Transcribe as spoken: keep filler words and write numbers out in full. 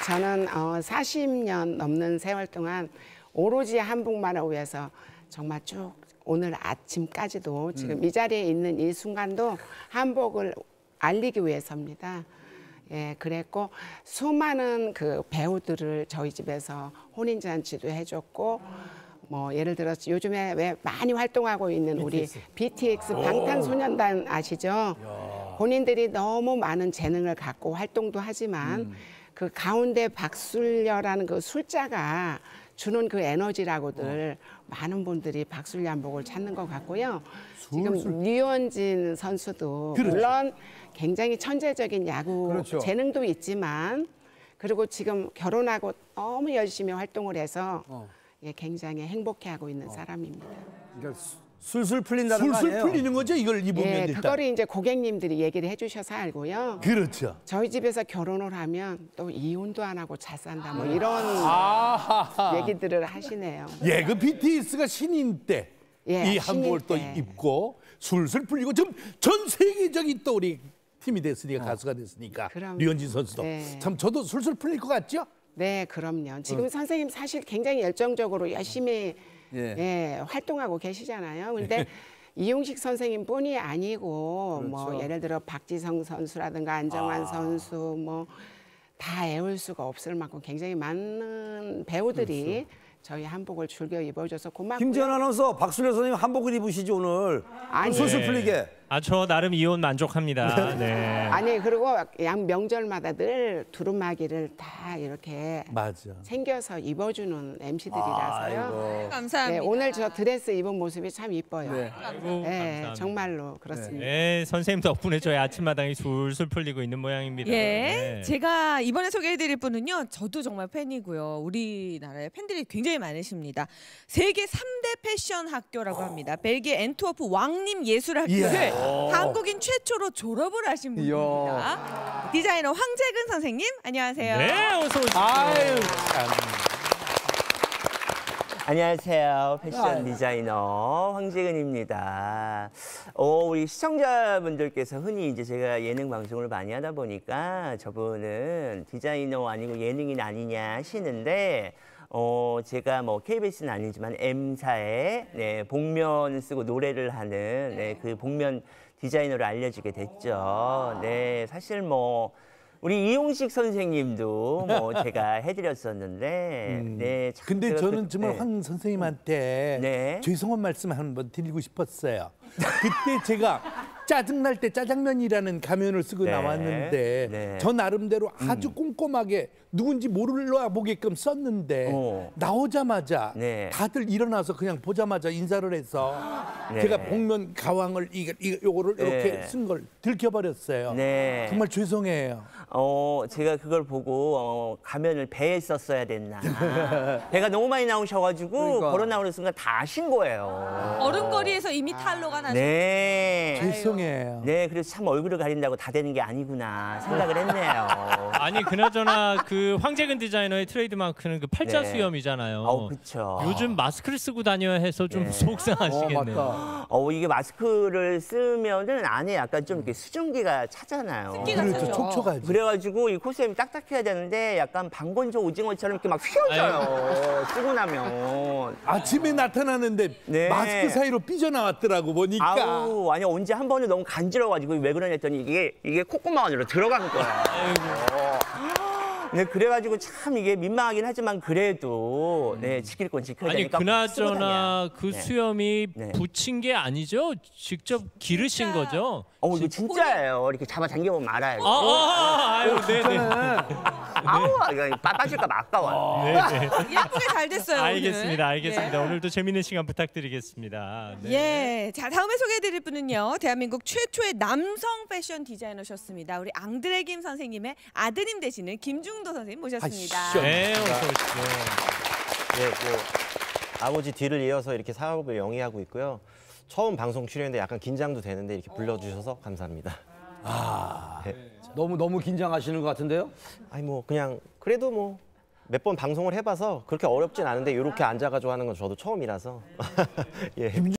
저는 어, 사십 년 넘는 세월 동안 오로지 한복만을 위해서 정말 쭉 오늘 아침까지도 지금 음. 이 자리에 있는 이 순간도 한복을 알리기 위해서입니다. 예, 그랬고 수많은 그 배우들을 저희 집에서 혼인잔치도 해줬고 뭐 예를 들어서 요즘에 왜 많이 활동하고 있는 우리 비티엑스, 비티엑스 방탄소년단 아시죠? 야. 본인들이 너무 많은 재능을 갖고 활동도 하지만 음. 그 가운데 박술려라는 그 술자가 주는 그 에너지라고들 어. 많은 분들이 박술려 한복을 찾는 것 같고요. 술, 지금 술. 류현진 선수도 그렇죠. 물론 굉장히 천재적인 야구 그렇죠. 재능도 있지만 그리고 지금 결혼하고 너무 열심히 활동을 해서 어. 예, 굉장히 행복해하고 있는 어. 사람입니다. 그러니까 술술 풀린다는 거 아니에요? 술술 풀리는 거죠? 이걸 입으면 예, 일단. 그거를 이제 고객님들이 얘기를 해주셔서 알고요. 그렇죠. 저희 집에서 결혼을 하면 또 이혼도 안 하고 잘 산다 뭐 이런 아하하. 얘기들을 하시네요. 예, 그 비티에스가 신인 때 이 예, 한복을 또 때. 입고 술술 풀리고 지금 전 세계적인 또 우리 팀이 됐으니까 어. 가수가 됐으니까 그럼, 류현진 선수도 네. 참 저도 술술 풀릴 것 같죠? 네, 그럼요. 지금 어. 선생님 사실 굉장히 열정적으로 열심히 예. 예, 활동하고 계시잖아요. 근데 이용식 선생님뿐이 아니고 그렇죠. 뭐 예를 들어 박지성 선수라든가 안정환 아. 선수 뭐 다 애울 수가 없을 만큼 굉장히 많은 배우들이 그렇죠. 저희 한복을 즐겨 입어줘서 고맙고요. 김지연 아나운서, 박술려 선생님 한복을 입으시지 오늘. 아니, 술술 네. 풀리게. 아, 저 나름 이혼 만족합니다. 네. 아니 그리고 양 명절마다 늘 두루마기를 다 이렇게 맞아. 챙겨서 입어주는 엠시들이라서요. 감사합니다. 네, 오늘 저 드레스 입은 모습이 참 이뻐요. 네, 아이고, 네 정말로 그렇습니다. 네, 선생님 덕분에 저희 아침마당이 술술 풀리고 있는 모양입니다. 예, 네. 제가 이번에 소개해드릴 분은요. 저도 정말 팬이고요. 우리나라에 팬들이 굉장히 많으십니다. 세계 삼 대 패션 학교라고 합니다. 벨기에 엔트워프 왕림 예술학교를 한국인 최초로 졸업을 하신 분입니다. 이야. 디자이너 황재근 선생님, 안녕하세요. 네, 어서 오십시오. 아유, 참. 안녕하세요. 패션 디자이너 황재근입니다. 어, 우리 시청자분들께서 흔히 이제 제가 예능 방송을 많이 하다 보니까 저분은 디자이너 아니고 예능인 아니냐 하시는데 어, 제가 뭐 케이비에스는 아니지만 M사에 네, 복면 쓰고 노래를 하는 네, 그 복면 디자이너를 알려지게 됐죠. 네, 사실 뭐 우리 이용식 선생님도 뭐 제가 해드렸었는데, 음. 네. 근데 저는 그, 정말 네. 황 선생님한테 네. 죄송한 말씀 한번 드리고 싶었어요. 그때 제가 짜증날 때 짜장면이라는 가면을 쓰고 네. 나왔는데 네. 저 나름대로 아주 음. 꼼꼼하게 누군지 모르려 보게끔 썼는데 어. 나오자마자 네. 다들 일어나서 그냥 보자마자 인사를 해서 네. 제가 복면 가왕을 이거 이거 요거를 네. 이렇게 쓴 걸 들켜버렸어요. 네. 정말 죄송해요. 어, 제가 그걸 보고 어, 가면을 배에 썼어야 됐나. 배가 너무 많이 나오셔가지고 그러니까. 걸어 나오는 순간 다 아신 거예요. 얼음거리에서 이미 탈로가 나셨어요. 네. 죄송해요. 네, 그래서 참 얼굴을 가린다고 다 되는 게 아니구나 생각을 했네요. 아니 그나저나 그 황재근 디자이너의 트레이드마크는 그 팔자 네. 수염이잖아요. 어, 그렇죠. 요즘 마스크를 쓰고 다녀야 해서 좀 네. 속상하시겠네요. 어, 어, 이게 마스크를 쓰면은 안에 약간 좀 이렇게 수증기가 차잖아요. 습기가 그렇죠. 차죠. 촉촉하지. 그래가지고 이 코스염이 딱딱해야 되는데 약간 방건조 오징어처럼 이렇게 막 휘어져요. 쓰고 나면. 아침에 나타나는데 네. 마스크 사이로 삐져나왔더라고 보니까. 아우, 아니 언제 한 번은 너무 간지러워가지고 왜 그러냐 했더니 이게 이게 콧구멍 안으로 들어간 거야. 네, 그래가지고 참 이게 민망하긴 하지만 그래도 네 지킬 건 지켜야 아니 되니까. 그나저나 그 네. 수염이 네. 붙인 게 아니죠? 직접 기르신 거죠? 어 이거 진짜예요. 이렇게 잡아 당겨보면 알아요. 아, 아, 아유, 네네. 아우, 이거 빠- 빠질까봐 아까워요. 네네. 예쁘게 잘 됐어요. 알겠습니다, 오늘. 알겠습니다. 네. 오늘도 재밌는 시간 부탁드리겠습니다. 네. 예, 자 다음에 소개해드릴 분은요 대한민국 최초의 남성 패션 디자이너셨습니다. 우리 앙드레 김 선생님의 아드님 되시는 김중도 선생님 모셨습니다. 아이씨. 네, 어서 오십시오. 예, 뭐 아버지 뒤를 이어서 이렇게 사업을 영위하고 있고요. 처음 방송 출연인데 약간 긴장도 되는데 이렇게 불러주셔서 감사합니다. 아, 네. 너무 너무 긴장하시는 것 같은데요? 아니 뭐 그냥 그래도 뭐 몇 번 방송을 해봐서 그렇게 어렵진 않은데 이렇게 앉아가지고 하는 건 저도 처음이라서 예.